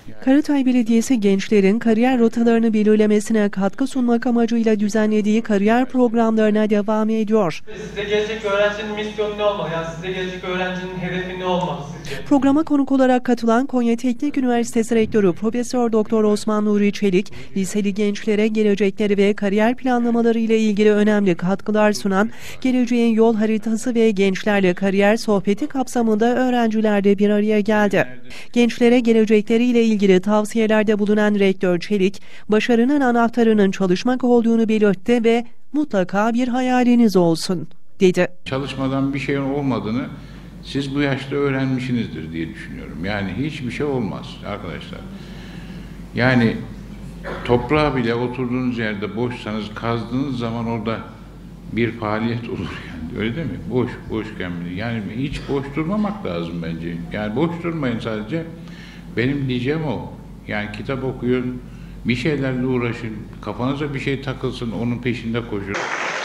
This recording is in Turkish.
Karatay Belediyesi gençlerin kariyer rotalarını belirlemesine katkı sunmak amacıyla düzenlediği kariyer programlarına devam ediyor. Size gelecek öğrencinin misyonu ne olmalı? Yani size gelecek öğrencinin hedefi ne olmalı sizce? Programa konuk olarak katılan Konya Teknik Üniversitesi Rektörü Profesör Doktor Osman Nuri Çelik, liseli gençlere gelecekleri ve kariyer planlamaları ile ilgili önemli katkılar sunan Geleceğin Yol Haritası ve Gençlerle Kariyer Sohbeti kapsamında öğrenciler de bir araya geldi. Gençlere gelecekleriyle ilgili tavsiyelerde bulunan Rektör Çelik, başarının anahtarının çalışmak olduğunu belirtti ve mutlaka bir hayaliniz olsun dedi. Çalışmadan bir şeyin olmadığını siz bu yaşta öğrenmişsinizdir diye düşünüyorum. Yani hiçbir şey olmaz arkadaşlar. Yani toprağa bile oturduğunuz yerde boşsanız kazdığınız zaman orada bir faaliyet olur yani. Öyle değil mi? Boşken bile. Yani hiç boş durmamak lazım bence. Yani boş durmayın sadece. Benim diyeceğim o. Yani kitap okuyun, bir şeylerle uğraşın, kafanıza bir şey takılsın, onun peşinde koşun.